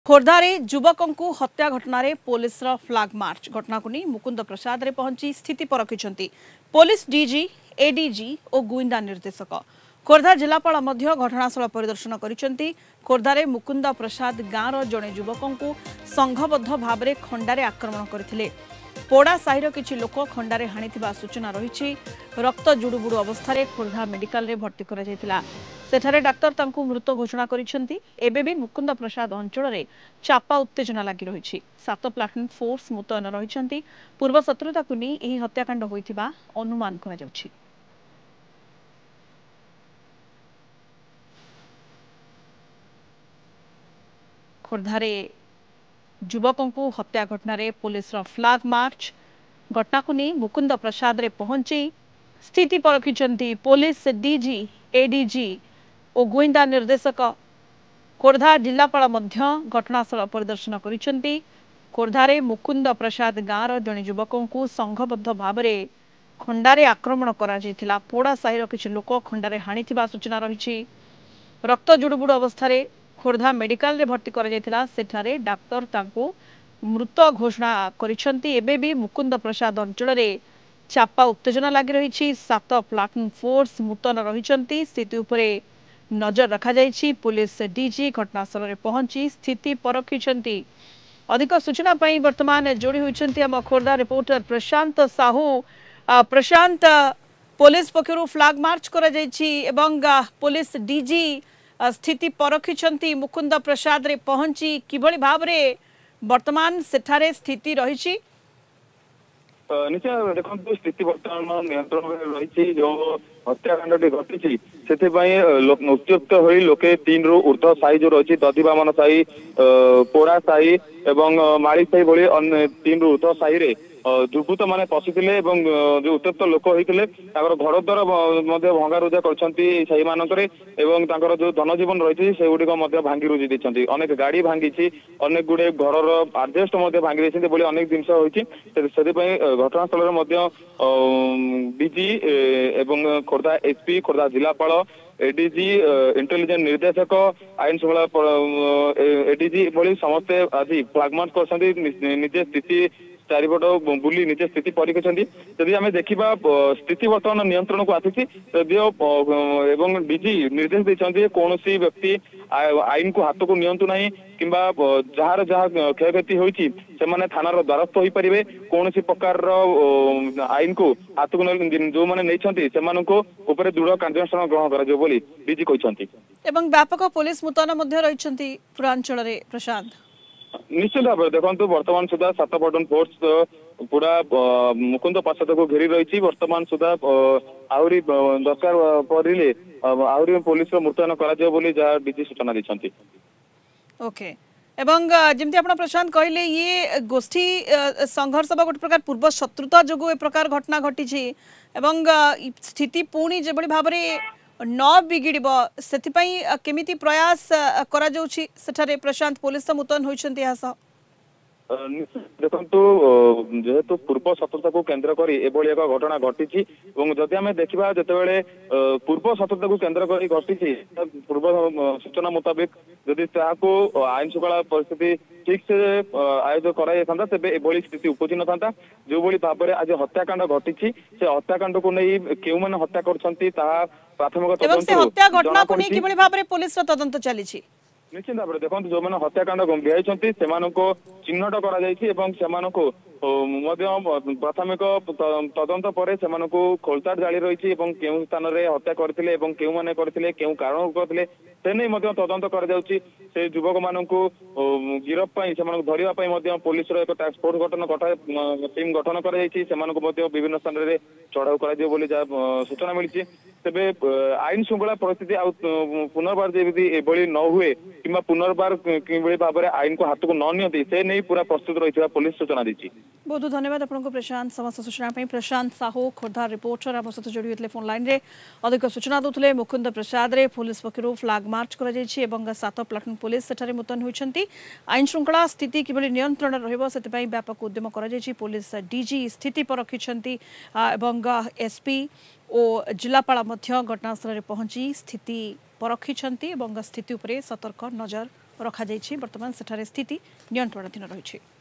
खोर्धारे युवकों को हत्या घटना पुलिस फ्लैग मार्च घटना को नहीं मुकुंद प्रसाद रे पहुंची स्थिति परखिंट पुलिस डीजी एडीजी और गुइंदा निर्देशक खोर्धा जिलापाल घटनास्थल परिदर्शन कर खोर्धारे मुकुंद प्रसाद गाँवर जड़े युवकों को संघबद्ध भाव में खंडारे आक्रमण करते पोड़ा साहिर किछि लोक खंडारे हाणिथिबा सूचना रही रक्त जुड़ुबुड़ु अवस्था खोर्धा मेडिकल रे भर्ती करा जायतिला सेठारे डाक्तर तांकु मृत घोषणा करिसेंती एबे भी मुकुंद प्रसाद अंचल रे चापा उत्तेजना लगी रही 7 प्लाटून फोर्स मुतयन रही पूर्व शत्रुता को नहीं एही हत्याकांड होइथिबा अनुमान करा जाउछि। खोर्धारे युवकों को हत्या घटना पुलिस फ्लैग मार्च घटना को नहीं मुकुंद प्रसाद रे पहुंची स्थिति परखिंट पुलिस डीजी एडीजी और गुइंदा निर्देशक खोर्धा जिलापाल घटनास्थल परिदर्शन कर खोर्धारे मुकुंद प्रसाद गाँवर जड़े युवकों को संघबद्ध भाव में खंडारे आक्रमण करा पोड़ा साहिर किछि लोक खंडारे हाणिथिबा सूचना रही रक्त जुड़ुबुड़ु अवस्था खोर्धा मेडिकल रे भर्ती करा जायतिला सेठारे डाक्तर तांको मृत घोषणा करिसेंती एबे भी मुकुंद प्रसाद अंचल रे चापा उत्तेजना लगी रही 7 प्लाटून फोर्स मुतयन रही स्थिति उपरे नजर रखा जायछि पुलिस डीजी घटनास्थल रे पहुंची स्थिति परखिंट अधिक सूचना पाई वर्तमान जोड़ी होइछंती हम खोर्धा रिपोर्टर प्रशांत साहू प्रशांत पुलिस पक्षरु फ्लैग मार्च करा जायछि एवं पुलिस डीजी स्थिति परखिंट मुकुंद प्रसाद रे पहुंची किभଳି भाबरे वर्तमान सेठारे स्थिति रही निश्चय देखो स्थिति बर्तमान नियंत्रण में रही जो हत्याकांड घटी से उत्युक्त हो लोके 3 रु ऊर्ध्व साई जो रही दधिबामन साई पोड़ा साई एवं माड़ी साई भली 3 रु ऊर्ध्व साई दुर्बृत्त माने पशिले जो उत्त्यक्त लोक होते घर द्वार भंगारुजा कर जो धनजीवन रही से गुड़िक भांगी रुजी देती अनेक गाड़ी भांगी अनेक गुड़े घर आडजेस्ट भांगी देती अनेक जिनस होती घटनास्थल डीजी एवं खोर्धा एसपी खोर्धा जिलापाल एडीजी इंटेलिजेंस निर्देशक आईन श्रृंखला एडीजी भली समस्ते आज फ्लैग मार्च कर निजे स्थिति चारिपट बुली निजे स्थिति परीक्षित जदि आम देखा स्थिति बर्तमान नियंत्रण को आसी एवं डीजी निर्देश देते कौन व्यक्ति आईन को हाथ को नियंतु ना कि जार जहाँ क्षयक्षति होती थानार द्वारस्थ हो पारे कौन प्रकार आईन को हाथ को जो मैंने नहीं दृढ़ कार्यानुष्ठान ग्रहण कर डीजी कहते व्यापक पुलिस मुतयन रही पूरांचल प्रशांत निश्चित भाव देखो वर्तमान सुधा 7 प्लाटून फोर्स पूरा मुकुंद प्रसाद को घेरी रही वर्तमान सुधा आहरी दरकार पड़े आहरी पुलिस मुतयन कर डीजी सूचना देते ओके एवं जमती आप प्रशांत कहले ये गोष्ठी संघर्ष गोटे प्रकार पूर्व शत्रुता जो ए प्रकार घटना घटी स्थिति पुणी जो भाव में न बिगिड़ से केमिति प्रयास करा जाउछि सेठारे प्रशांत पुलिस मुतयन होइछन्ती देखो जेहेतु पूर्व शत्रुता को केन्द्र कर एक घटना घटी जदि आम देखा जिते पूर्व शत्रुता को केन्द्र कर घटी पूर्व सूचना मुताबिक जदि आईन श्रृंखला परिस्थिति ठीक से आयोजन कराई तेज एभली स्थिति उपजी न था जो भाव में आज हत्याकांड घटी से हत्याकांड को नहीं क्यों मैंने हत्या कर प्राथमिक हत्या घटना को नहीं भाव में पुलिस तदंत चली निश्चित भाव में देखो जो मैंने हत्याकांड गंभीर चिन्हट प्राथमिक तदंत पर खोलताड़ जारी रही केउं स्थान में हत्या करथिले केउं माने करथिले केउं कारण करथिले से नहीं तदंत कर से युवक मान गिरफ धरवा पुलिस एक टास्क फोर्स गठन टीम गठन कर विभिन्न स्थान में चढ़ाऊ कर सूचना मिली तेरे आईन श्रृंखला परिस्थिति पुनर्बार जमी एभली न हुए कि पुनर्बार कि भाव में आईन को हाथ को न नियंती से नहीं पूरा प्रस्तुत रही पुलिस सूचना दी बहुत बहुत धन्यवाद आपको प्रशांत समस्त सूचना प्रशांत साहू खोर्धा रिपोर्टर आम सहित जोड़ी होते फोन लाइन में अधिक सूचना दूसरे मुकुंद प्रसाद रे पुलिस पक्षर फ्लैग मार्च कर 7 प्लाटून पुलिस सेठारे मुतयन होती आईन श्रृंखला स्थिति किभली नियंत्रण रही व्यापक उद्यम कर पुलिस डीजी स्थिति परखिंट एसपी और जिलापाल घटनास्थल में पहुंची स्थिति परखिंट स्थिति उपरे सतर्क नजर रखा वर्तमान सेठारे स्थिति नियंत्रणाधीन रही।